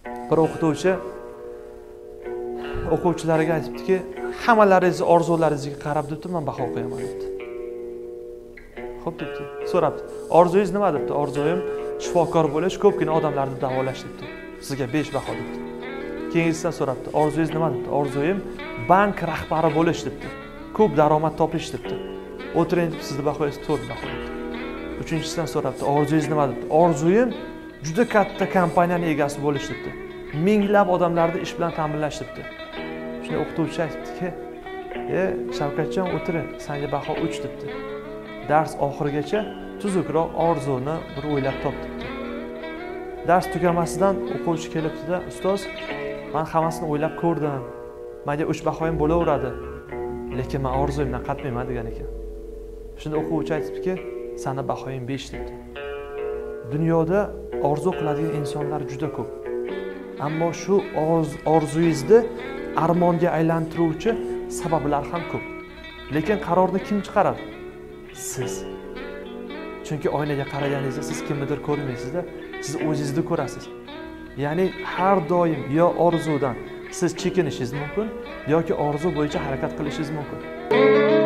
Bir o'qituvchi o'quvchilariga aytibdiki, hammalaringiz orzularingizga qarab debdi, men baho qo'yaman debdi. Xo'p debdi. So'rabdi. Orzungiz nima debdi? Orzuyim shifokor bo'lish, ko'pgina odamlarni davolash debdi. Sizga 5 baho debdi. Keyingisidan so'rabdi. Orzungiz nima debdi? Orzuyim bank rahbari bo'lish debdi. Ko'p daromad topish debdi. O'tiring deb sizni bahoyingiz 4 baho debdi. Uchinchisidan so'rabdi. Orzungiz nima debdi? Orzuyim juda katta kompaniyaning egasi bo'lish debdi. Minglab odamlarni ish bilan ta'minlash debdi. Shunda o'qituvchi aytibdiki, Shavkatjon o'tiring, senga baho 3 debdi. Dars oxirigacha tuzukroq orzuni bir o'ylab top debdi. Dars tugamasidan o'quvchi kelibdi-da, ustoz, men hammasini o'ylab ko'rdim. Menga 3 bahoyim bo'laveradi. Lekin men orzuyimdan qaytmayman degan ekan. Shunda o'quvchi aytibdiki, seni bahoying 5 debdi. Dunyoda orzu qiladigan insonlar juda ko'p. Ammo shu orzungizni armonga aylantiruvchi sabablar ham ko'p. Lekin qarorni kim chiqaradi? Siz. Chunki oynaga qaraganingizda siz kimnidir ko'rmaysiz-da, siz o'zingizni ko'rasiz. Ya'ni har doim yo orzudan siz chekinishingiz mumkin yoki orzu bo'yicha harakat qilishingiz mumkin.